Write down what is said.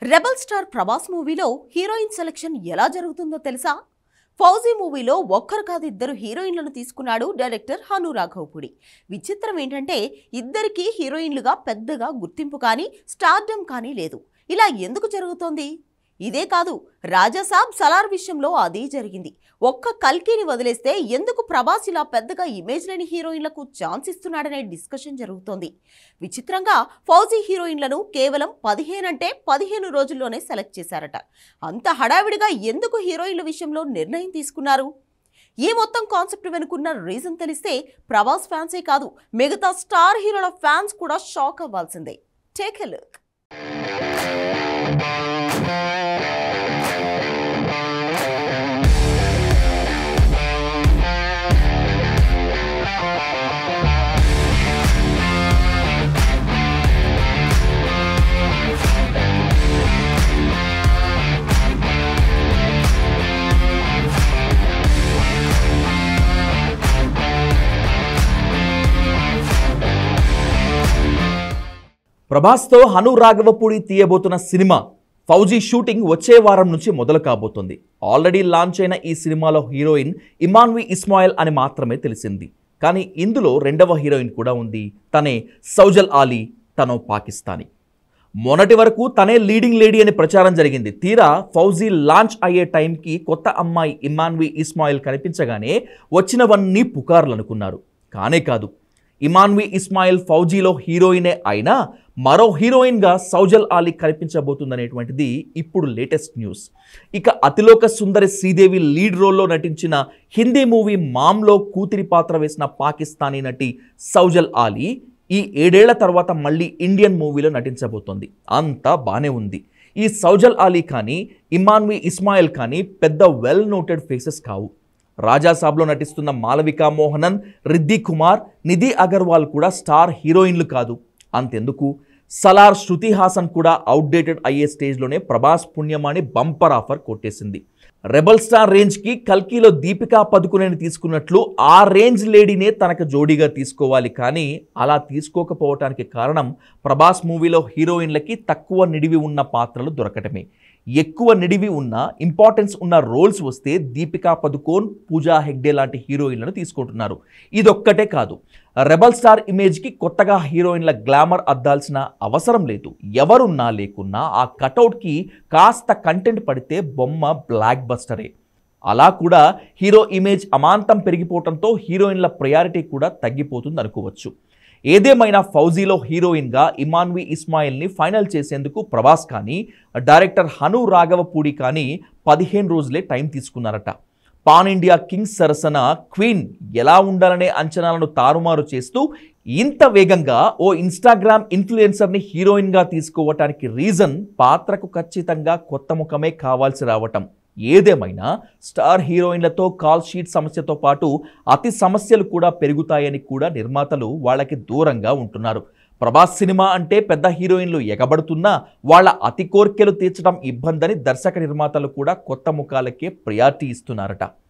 Rebel star Prabhas మూవీలో heroine selection ఎలా జరుగుతుందో తెలుసా? ఫౌజీ మూవీలో ఒక్కరు కాదు ఇద్దరు హీరోయిన్లను తీసుకున్నాడు డైరెక్టర్ హను రాఘవపూడి. విచిత్రం ఏంటంటే ఇద్దరికి హీరోయిన్లుగా పెద్దగా గుర్తింపు కానీ స్టార్డమ్ కానీ లేదు. ఇలా ఎందుకు జరుగుతోంది? ఇదే కాదు, రాజాసాబ్ సలార్ విషయంలో అదే జరిగింది. ఒక్క కల్కిని వదిలేస్తే ఎందుకు ప్రభాస్ ఇలా పెద్దగా ఇమేజ్ లేని హీరోయిన్లకు ఛాన్స్ ఇస్తున్నాడనే డిస్కషన్ జరుగుతోంది. విచిత్రంగా ఫౌజీ హీరోయిన్లను కేవలం 15 అంటే 15 రోజుల్లోనే సెలెక్ట్ చేశారట. అంత హడావిడిగా ఎందుకు హీరోయిన్ల విషయంలో నిర్ణయం తీసుకున్నారు? ఈ మొత్తం కాన్సెప్ట్ వెనుకున్న రీజన్ తెలిస్తే ప్రభాస్ ఫ్యాన్సే కాదు, మిగతా స్టార్ హీరోల ఫ్యాన్స్ కూడా షాక్ అవ్వాల్సిందే. Take a look. ప్రభాస్తో హను రాఘవపూడి తీయబోతున్న సినిమా ఫౌజీ షూటింగ్ వచ్చే వారం నుంచి మొదలు కాబోతుంది. ఆల్రెడీ లాంచ్ అయిన ఈ సినిమాలో హీరోయిన్ ఇమాన్వి ఇస్మాయిల్ అని మాత్రమే తెలిసింది. కానీ ఇందులో రెండవ హీరోయిన్ కూడా ఉంది. తనే సౌజల్ ఆలీ. తనో పాకిస్తానీ. మొన్నటి వరకు తనే లీడింగ్ లేడీ అని ప్రచారం జరిగింది. తీరా ఫౌజీ లాంచ్ అయ్యే టైంకి కొత్త అమ్మాయి ఇమాన్వి ఇస్మాయిల్ కనిపించగానే వచ్చినవన్నీ పుకార్లు అనుకున్నారు. కానే కాదు, ఇమాన్వి ఇస్మాయిల్ ఫౌజీలో హీరోయినే అయినా మరో హీరోయిన్గా సౌజల్ ఆలీ కనిపించబోతుందనేటువంటిది ఇప్పుడు లేటెస్ట్ న్యూస్. ఇక అతిలోక సుందరి శ్రీదేవి లీడ్ రోల్లో నటించిన హిందీ మూవీ మామ్లో కూతురి పాత్ర వేసిన పాకిస్తానీ నటి సౌజల్ ఆలీ ఈ 7 ఏళ్ల తర్వాత మళ్ళీ ఇండియన్ మూవీలో నటించబోతోంది. అంతా బానే ఉంది. ఈ సౌజల్ ఆలీ కానీ ఇమాన్వి ఇస్మాయిల్ కానీ పెద్ద వెల్ నోటెడ్ ఫేసెస్ కావు. రాజాసాబ్లో నటిస్తున్న మాలవికా మోహనన్, రిద్ధి కుమార్, నిధి అగర్వాల్ కూడా స్టార్ హీరోయిన్లు కాదు. అంతెందుకు, సలార్ శృతి హాసన్ కూడా అవుట్డేటెడ్ అయ్యే స్టేజ్లోనే ప్రభాస్ పుణ్యమాని బంపర్ ఆఫర్ కొట్టేసింది. రెబల్ స్టార్ రేంజ్కి కల్కిలో దీపికా పదుకునేని తీసుకున్నట్లు ఆ రేంజ్ లేడీనే తనకు జోడీగా తీసుకోవాలి. కానీ అలా తీసుకోకపోవటానికి కారణం ప్రభాస్ మూవీలో హీరోయిన్లకి తక్కువ నిడివి ఉన్న పాత్రలు దొరకటమే. ఎక్కువ నిడివి ఉన్న ఇంపార్టెన్స్ ఉన్న రోల్స్ వస్తే దీపికా పదుకోన్, పూజా హెగ్డే లాంటి హీరోయిన్లను తీసుకుంటున్నారు. ఇదొక్కటే కాదు, రెబల్ స్టార్ ఇమేజ్కి కొత్తగా హీరోయిన్ల గ్లామర్ అద్దాల్సిన అవసరం లేదు. ఎవరున్నా లేకున్నా ఆ కటౌట్కి కాస్త కంటెంట్ పడితే బొమ్మ బ్లాక్ బస్టరే. అలా కూడా హీరో ఇమేజ్ అమాంతం పెరిగిపోవడంతో హీరోయిన్ల ప్రయారిటీ కూడా తగ్గిపోతుంది అనుకోవచ్చు. ఏదేమైనా ఫౌజీలో హీరోయిన్గా ఇమాన్వి ఇస్మాయిల్ని ఫైనల్ చేసేందుకు ప్రభాస్ కానీ డైరెక్టర్ హను రాఘవపూడి కానీ 15 రోజులే టైం తీసుకున్నారట. పాన్ ఇండియా కింగ్స్ సరసన క్వీన్ ఎలా ఉండాలనే అంచనాలను తారుమారు చేస్తూ ఇంత వేగంగా ఓ ఇన్స్టాగ్రామ్ ఇన్ఫ్లుయెన్సర్ని హీరోయిన్గా తీసుకోవటానికి రీజన్ పాత్రకు ఖచ్చితంగా కొత్త ముఖమే కావాల్సి రావటం. ఏదేమైనా స్టార్ హీరోయిన్లతో కాల్ షీట్ సమస్యతో పాటు అతి సమస్యలు కూడా పెరుగుతాయని కూడా నిర్మాతలు వాళ్ళకి దూరంగా ఉంటున్నారు. ప్రభాస్ సినిమా అంటే పెద్ద హీరోయిన్లు ఎగబడుతున్నా వాళ్ళ అతి కోర్కెలు తీర్చడం ఇబ్బందని దర్శక నిర్మాతలు కూడా కొత్త ముఖాలకే ప్రయారిటీ ఇస్తున్నారట.